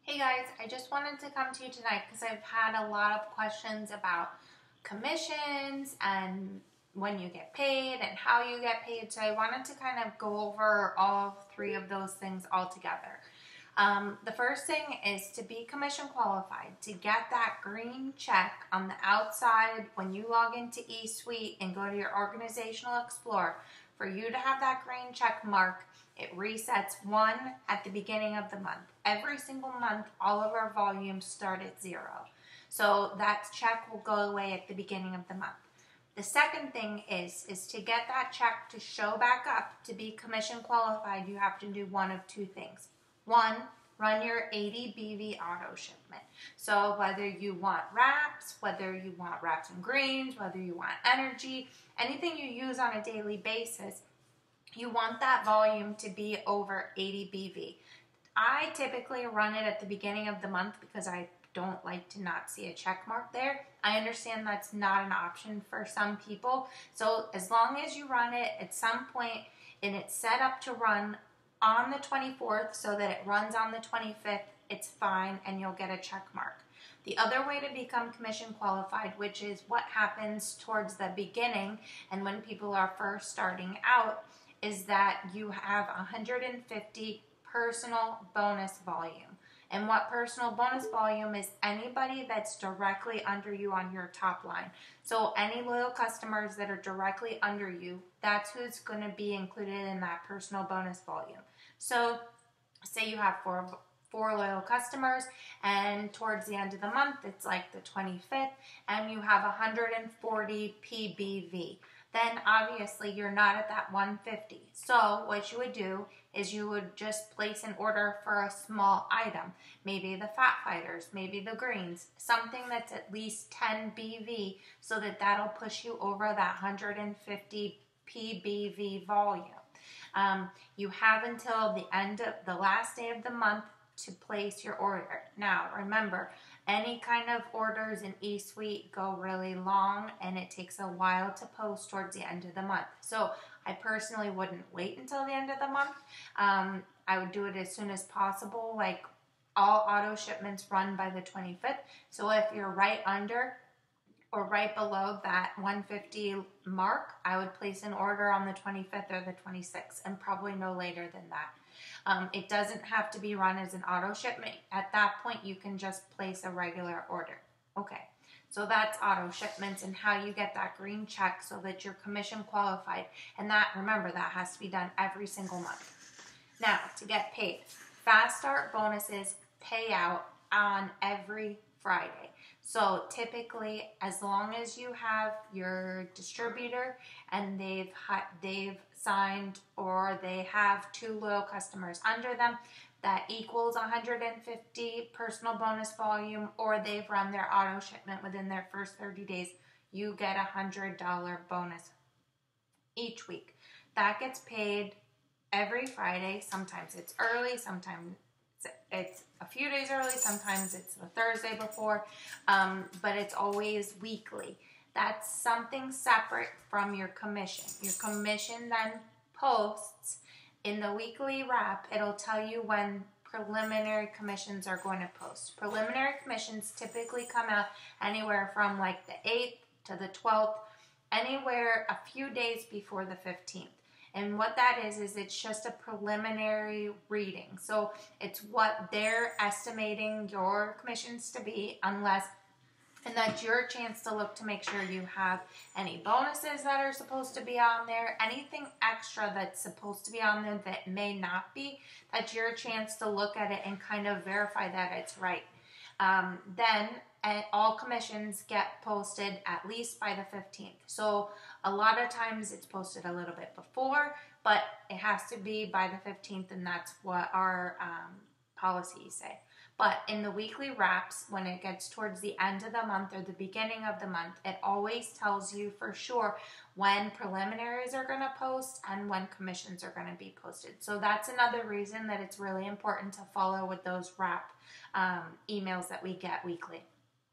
Hey guys, I just wanted to come to you tonight because I've had a lot of questions about commissions and when you get paid and how you get paid. So I wanted to kind of go over all three of those things all together. The first thing is to be commission qualified, to get that green check on the outside when you log into eSuite and go to your Organizational Explorer. For you to have that green check mark, it resets one at the beginning of the month. Every single month, all of our volumes start at 0. So that check will go away at the beginning of the month. The second thing is to get that check to show back up to be commission qualified, you have to do one of two things. One, run your 80 BV auto shipment. So whether you want wraps, whether you want wraps and greens, whether you want energy, anything you use on a daily basis, you want that volume to be over 80 BV. I typically run it at the beginning of the month because I don't like to not see a check mark there. I understand that's not an option for some people. So as long as you run it at some point and it's set up to run on the 24th so that it runs on the 25th, it's fine and you'll get a check mark. The other way to become commission qualified, which is what happens towards the beginning and when people are first starting out, is that you have 150 personal bonus volume. And what personal bonus volume is anybody that's directly under you on your top line. So any loyal customers that are directly under you, that's who's going to be included in that personal bonus volume. So say you have four loyal customers and towards the end of the month, it's like the 25th, and you have 140 PBV. Then obviously you're not at that 150. So what you would do is you would just place an order for a small item, maybe the fat fighters, maybe the greens, something that's at least 10 BV, so that that'll push you over that 150 PBV volume. You have until the end of the last day of the month to place your order. Now remember, any kind of orders in eSuite go really long and it takes a while to post towards the end of the month. So I personally wouldn't wait until the end of the month. I would do it as soon as possible. Like all auto shipments run by the 25th. So if you're right under or right below that 150 mark, I would place an order on the 25th or the 26th and probably no later than that. It doesn't have to be run as an auto shipment. At that point, you can just place a regular order. Okay, so that's auto shipments and how you get that green check so that you're commission qualified. And that, remember, that has to be done every single month. Now, to get paid, Fast Start bonuses pay out on every Friday. So typically, as long as you have your distributor and they've signed or they have 2 loyal customers under them, that equals 150 personal bonus volume, or they've run their auto shipment within their first 30 days, you get a $100 bonus each week. That gets paid every Friday. Sometimes it's early, sometimes it's a few days early, sometimes it's the Thursday before, but it's always weekly. That's something separate from your commission. Your commission then posts in the weekly wrap. It'll tell you when preliminary commissions are going to post. Preliminary commissions typically come out anywhere from like the 8th to the 12th, anywhere a few days before the 15th. And what that is it's just a preliminary reading. So it's what they're estimating your commissions to be, and that's your chance to look to make sure you have any bonuses that are supposed to be on there, anything extra that's supposed to be on there that may not be. That's your chance to look at it and kind of verify that it's right. Then all commissions get posted at least by the 15th. So a lot of times it's posted a little bit before, but it has to be by the 15th, and that's what our policies say. But in the weekly wraps, when it gets towards the end of the month or the beginning of the month, it always tells you for sure when preliminaries are going to post and when commissions are going to be posted. So that's another reason that it's really important to follow with those wrap emails that we get weekly.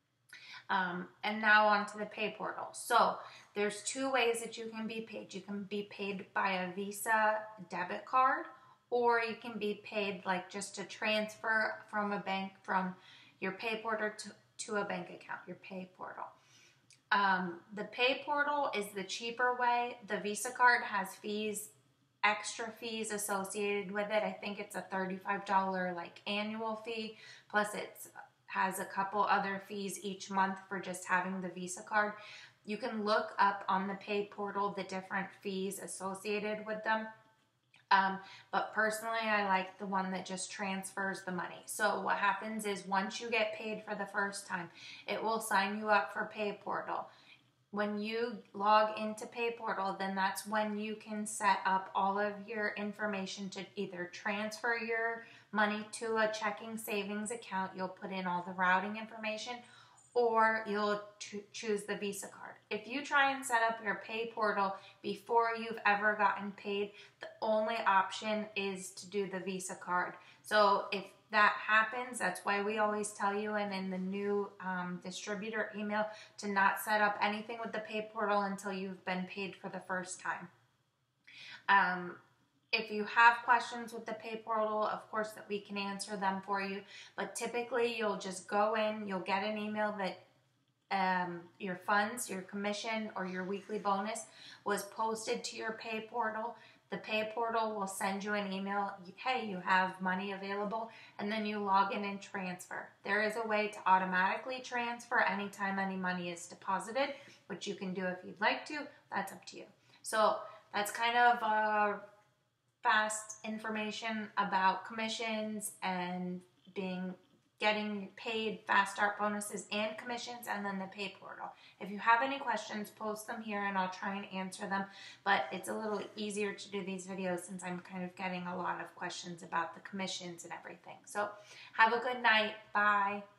And now on to the pay portal. So there's 2 ways that you can be paid. You can be paid by a Visa debit card, or you can be paid like just a transfer from a bank from your pay portal to a bank account, your pay portal. The pay portal is the cheaper way. The Visa card has fees, extra fees associated with it. I think it's a $35 like annual fee, plus it has a couple other fees each month for just having the Visa card. You can look up on the pay portal the different fees associated with them. But personally, I like the one that just transfers the money. So what happens is once you get paid for the first time, it will sign you up for Pay Portal. When you log into Pay Portal, then that's when you can set up all of your information to either transfer your money to a checking savings account. You'll put in all the routing information, or you'll choose the Visa card. If you try and set up your Pay Portal before you've ever gotten paid, the only option is to do the Visa card. So if that happens, that's why we always tell you, and in the new distributor email, to not set up anything with the Pay Portal until you've been paid for the first time. If you have questions with the Pay Portal, of course that we can answer them for you. But typically you'll just go in, you'll get an email that your funds, your commission, or your weekly bonus was posted to your Pay Portal. The Pay Portal will send you an email, hey, you have money available, and then you log in and transfer. There is a way to automatically transfer anytime any money is deposited, which you can do if you'd like to. That's up to you. So that's kind of fast information about commissions and getting paid, fast start bonuses and commissions, and then the Pay Portal. If you have any questions, post them here and I'll try and answer them. But it's a little easier to do these videos since I'm kind of getting a lot of questions about the commissions and everything. So have a good night. Bye.